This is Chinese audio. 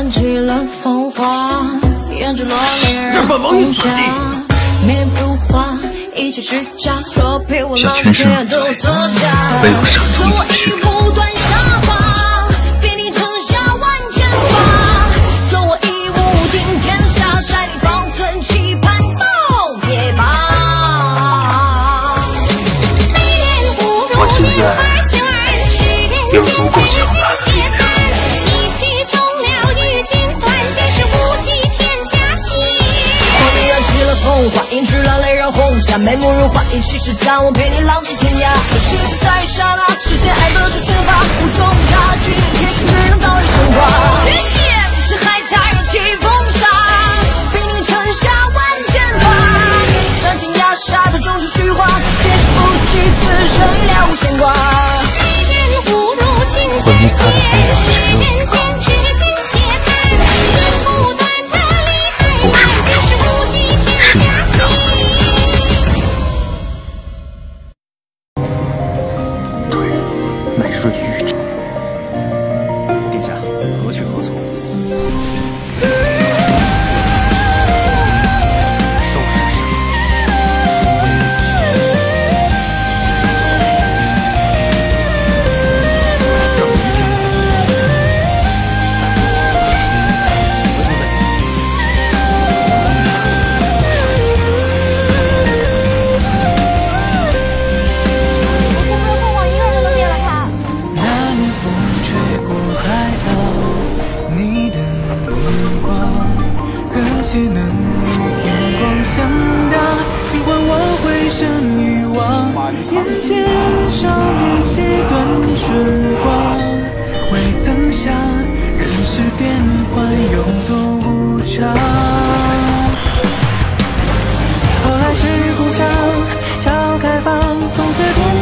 燃起了风华，胭脂落泪让本王与死地。 面如花，一切是假，说陪我下全身而退，唯有杀出一血。 不断杀伐，别你城下万剑法，若我一无定天下，在你方寸期盼到夜罢。 我现在有足够强大的力量。 风华胭脂了泪染红霞，眉目如画，一起是战，我陪你浪迹天涯。可惜在刹那之间，爱得出拳法，无中差距，天生只能倒立升华。学姐是海才勇气风沙，比你城下万剑法。算尽压杀的终是虚话，皆是不计此生了无牵挂。 毁灭他的飞扬只有一个，不是复仇，是原谅。对，乃瑞玉者。殿下，何去何从？收拾杀。上一枪。回头再说。 却能与天光相搭，尽管我回身遗忘，眼前少一些短春光，未曾想人世变幻有多无常。后来是故乡，桥开放，从此不